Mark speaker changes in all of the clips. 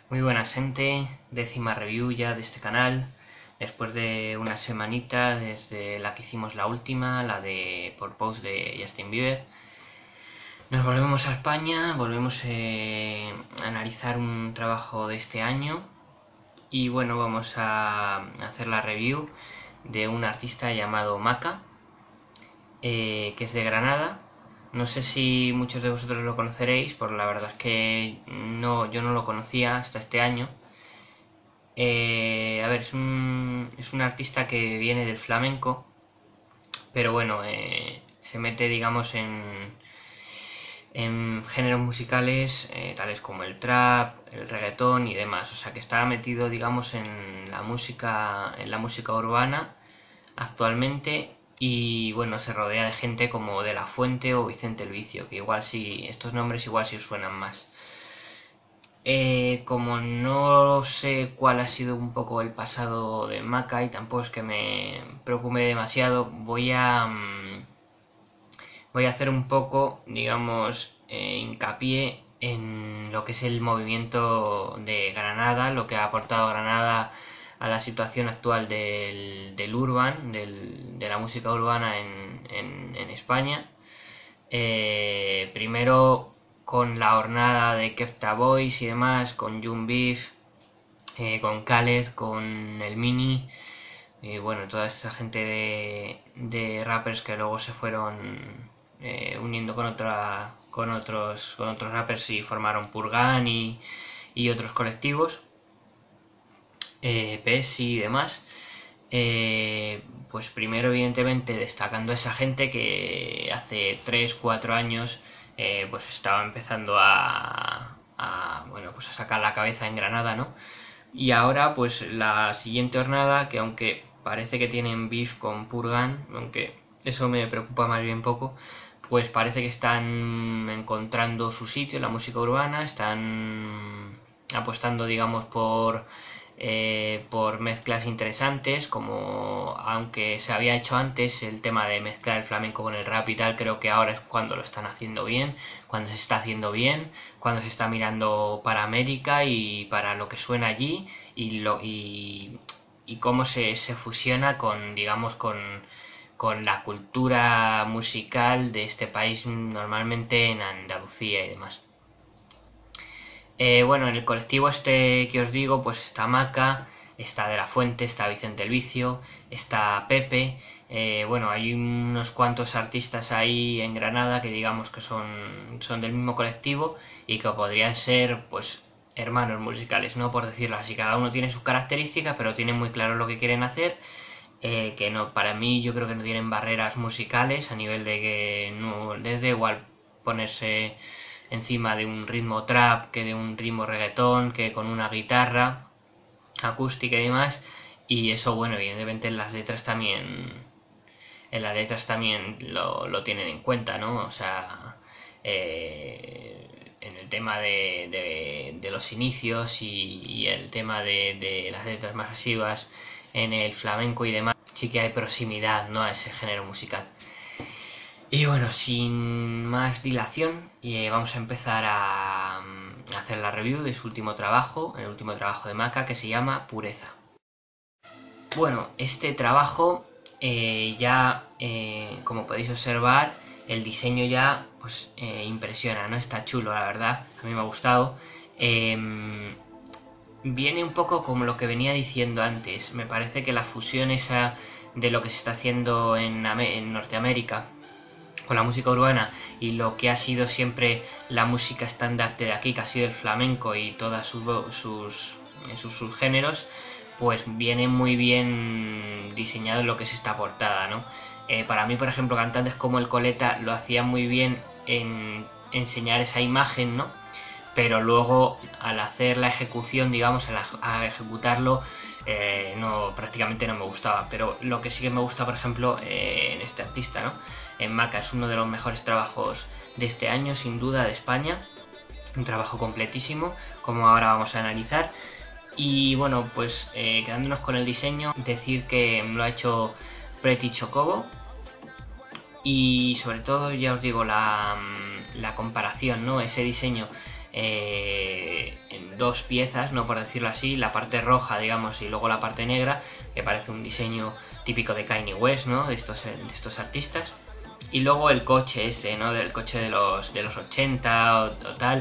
Speaker 1: Muy buenas gente, décima review ya de este canal, después de una semanita desde la que hicimos la última, la de Purpose de Justin Bieber. Nos volvemos a España, volvemos a analizar un trabajo de este año y bueno, vamos a hacer la review de un artista llamado Maka, que es de Granada. No sé si muchos de vosotros lo conoceréis, porque la verdad es que yo no lo conocía hasta este año. A ver, es un artista que viene del flamenco, pero bueno, se mete, digamos, en géneros musicales tales como el trap, el reggaetón y demás. O sea, que está metido, digamos, en la música urbana actualmente. Y bueno, se rodea de gente como De La Fuente o Vicente el Vicio, que igual sí, estos nombres igual sí os suenan más. Como no sé cuál ha sido un poco el pasado de Maka y tampoco es que me preocupe demasiado, voy a hacer un poco, digamos, hincapié en lo que es el movimiento de Granada, lo que ha aportado Granada a la situación actual del urban, de la música urbana en España. Primero con la hornada de Kefta Boys y demás, con Jun Beef, con Khaled, con el Mini, y bueno, toda esa gente de rappers que luego se fueron uniendo con otros rappers y formaron Purgan y otros colectivos, PES y demás. Pues primero evidentemente destacando a esa gente que hace 3-4 años pues estaba empezando bueno, pues a sacar la cabeza en Granada, ¿no? Y ahora pues la siguiente jornada, que aunque parece que tienen beef con Purgan, aunque eso me preocupa más bien poco, pues parece que están encontrando su sitio en la música urbana, están apostando, digamos, por mezclas interesantes, como aunque se había hecho antes el tema de mezclar el flamenco con el rap y tal, creo que ahora es cuando lo están haciendo bien, cuando se está haciendo bien, cuando se está mirando para América y para lo que suena allí y cómo se fusiona con, digamos, con la cultura musical de este país, normalmente en Andalucía y demás. Bueno, en el colectivo este que os digo, pues está Maca, está De La Fuente, está Vicente el Vicio, está Pepe. Bueno, hay unos cuantos artistas ahí en Granada que digamos que son del mismo colectivo y que podrían ser, pues, hermanos musicales, ¿no? Por decirlo así. Cada uno tiene sus características, pero tienen muy claro lo que quieren hacer. Que no, para mí yo creo que no tienen barreras musicales a nivel de que no les da igual ponerse encima de un ritmo trap que de un ritmo reggaetón, que con una guitarra acústica y demás. Y eso, bueno, evidentemente en las letras también lo tienen en cuenta, ¿no? O sea, en el tema de los inicios y el tema de las letras más masivas en el flamenco y demás, sí que hay proximidad, ¿no?, a ese género musical. Y bueno, sin más dilación, vamos a empezar a hacer la review de su último trabajo, el último trabajo de Maka, que se llama Pureza. Bueno, este trabajo como podéis observar, el diseño ya pues impresiona, ¿no? Está chulo, la verdad, a mí me ha gustado. Viene un poco como lo que venía diciendo antes, me parece que la fusión esa de lo que se está haciendo en Norteamérica con la música urbana y lo que ha sido siempre la música estandarte de aquí, que ha sido el flamenco y todos sus subgéneros, pues viene muy bien diseñado lo que es esta portada, ¿no? Para mí, por ejemplo, cantantes como el Coleta lo hacían muy bien en enseñar esa imagen, ¿no? Pero luego al hacer la ejecución, digamos, a ejecutarlo, prácticamente no me gustaba. Pero lo que sí que me gusta, por ejemplo, en este artista, ¿no?, en Maka, es uno de los mejores trabajos de este año, sin duda, de España. Un trabajo completísimo, como ahora vamos a analizar. Y bueno, pues quedándonos con el diseño, decir que lo ha hecho Pretty Chocobo. Y sobre todo, ya os digo, la comparación, ¿no? Ese diseño en dos piezas, no por decirlo así, la parte roja, digamos, y luego la parte negra, que parece un diseño típico de Kanye West, ¿no? De estos artistas. Y luego el coche ese, ¿no? Del coche de los 80 o tal,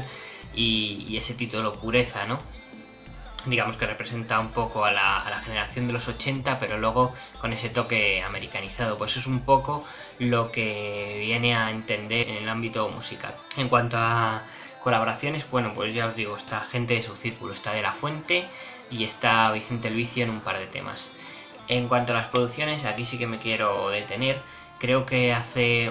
Speaker 1: y ese título Pureza, ¿no? Digamos que representa un poco a la generación de los 80, pero luego con ese toque americanizado. Pues es un poco lo que viene a entender en el ámbito musical. En cuanto a colaboraciones, bueno, pues ya os digo, está gente de su círculo, está De La Fuente y está Vicente el Vicio en un par de temas. En cuanto a las producciones, aquí sí que me quiero detener. Creo que hace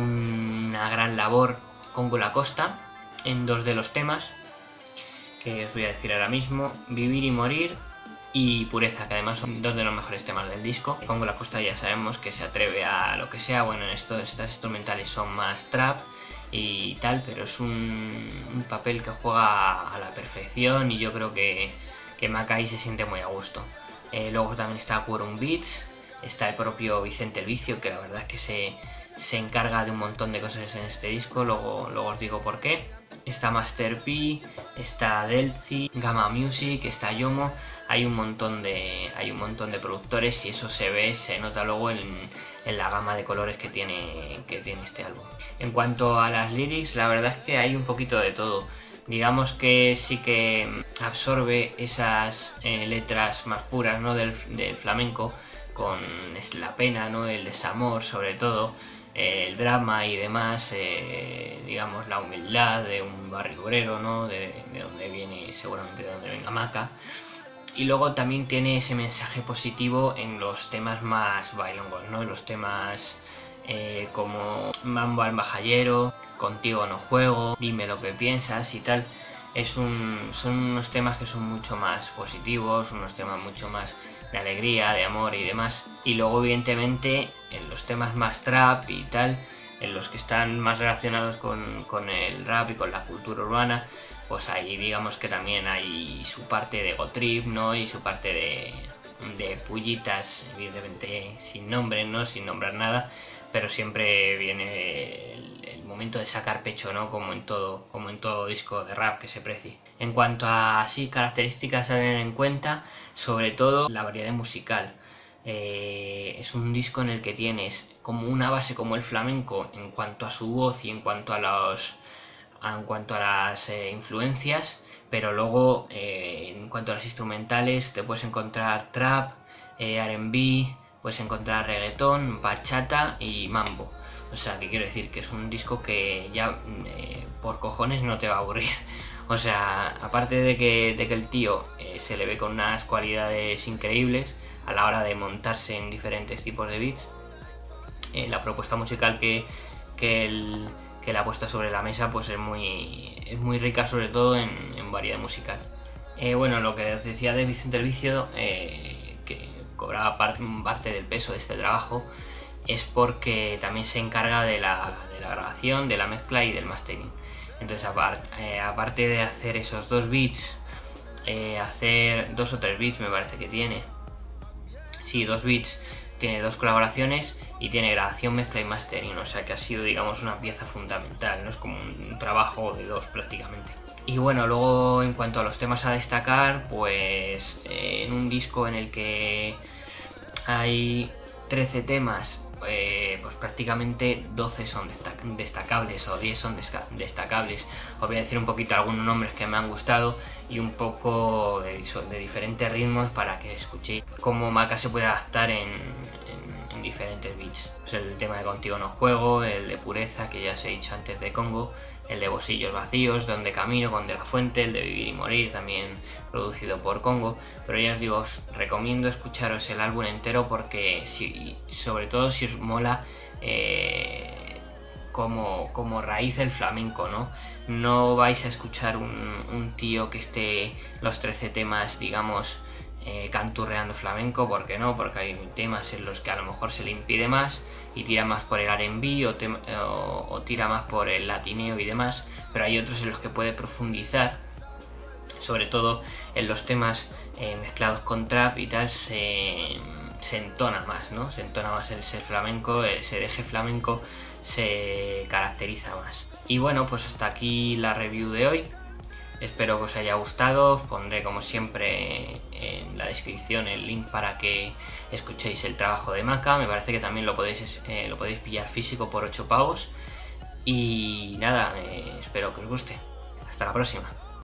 Speaker 1: una gran labor Congo La Costa en dos de los temas, que os voy a decir ahora mismo: Vivir y Morir y Pureza, que además son dos de los mejores temas del disco. Congo La Costa ya sabemos que se atreve a lo que sea, bueno, en estas instrumentales son más trap y tal, pero es un papel que juega a la perfección y yo creo que Macay se siente muy a gusto. Luego también está Quorum Beats, está el propio Vicente el Vicio, que la verdad es que se encarga de un montón de cosas en este disco, luego os digo por qué. Está Master P, está Delci, Gamma Music, está Yomo. Hay un montón de productores y eso se nota luego en la gama de colores que tiene este álbum. En cuanto a las lyrics, la verdad es que hay un poquito de todo. Digamos que sí que absorbe esas letras más puras, ¿no? del flamenco, con la pena, ¿no? El desamor sobre todo, el drama y demás, digamos la humildad de un barrio obrero, ¿no? de donde viene, seguramente de donde venga Maca. Y luego también tiene ese mensaje positivo en los temas más bailongos, ¿no? En los temas como Mambo al Majallero, Contigo no juego, Dime lo que piensas y tal. Son unos temas que son mucho más positivos, unos temas mucho más de alegría, de amor y demás. Y luego evidentemente en los temas más trap y tal, en los que están más relacionados con el rap y con la cultura urbana, pues ahí digamos que también hay su parte de ego trip, ¿no? Y su parte de pullitas, evidentemente sin nombre, ¿no? Sin nombrar nada, pero siempre viene el momento de sacar pecho, ¿no? Como en todo disco de rap que se precie. En cuanto a así características a tener en cuenta, sobre todo la variedad musical. Es un disco en el que tienes como una base como el flamenco en cuanto a su voz y en cuanto a las influencias, pero luego en cuanto a las instrumentales te puedes encontrar trap, R&B, puedes encontrar reggaetón, bachata y mambo. O sea, que quiero decir que es un disco que ya por cojones no te va a aburrir. O sea, aparte de que el tío se le ve con unas cualidades increíbles a la hora de montarse en diferentes tipos de beats, la propuesta musical que le ha puesto sobre la mesa pues es muy rica, sobre todo en variedad musical. Bueno, lo que os decía de Vicente el Vicio, que cobraba parte del peso de este trabajo, es porque también se encarga de la grabación, de la mezcla y del mastering. Entonces aparte de hacer esos dos beats, hacer 2 o 3 beats me parece que tiene. Sí, 2 beats, tiene 2 colaboraciones y tiene grabación, mezcla y mastering, o sea que ha sido, digamos, una pieza fundamental, ¿no? Es como un trabajo de 2 prácticamente. Y bueno, luego en cuanto a los temas a destacar, pues en un disco en el que hay 13 temas, pues prácticamente 12 son destacables o 10 son destacables. Os voy a decir un poquito algunos nombres que me han gustado y un poco de diferentes ritmos para que escuchéis cómo Maca se puede adaptar en diferentes beats. Pues el tema de Contigo no juego, el de Pureza, que ya os he dicho antes, de Congo, el de Bolsillos vacíos, Donde camino, con De La Fuente, el de Vivir y morir, también producido por Congo. Pero ya os digo, os recomiendo escucharos el álbum entero porque sobre todo si os mola como raíz el flamenco, ¿no? No vais a escuchar un tío que esté los 13 temas, digamos, canturreando flamenco, ¿por qué no? Porque hay temas en los que a lo mejor se le impide más y tira más por el R&B o tira más por el latineo y demás, pero hay otros en los que puede profundizar, sobre todo en los temas mezclados con trap y tal, se entona más, ¿no? Se entona más el ser flamenco, ese deje flamenco se caracteriza más. Y bueno, pues hasta aquí la review de hoy. Espero que os haya gustado. Os pondré como siempre en la descripción el link para que escuchéis el trabajo de Maka. Me parece que también lo podéis pillar físico por 8 pavos. Y nada, espero que os guste. Hasta la próxima.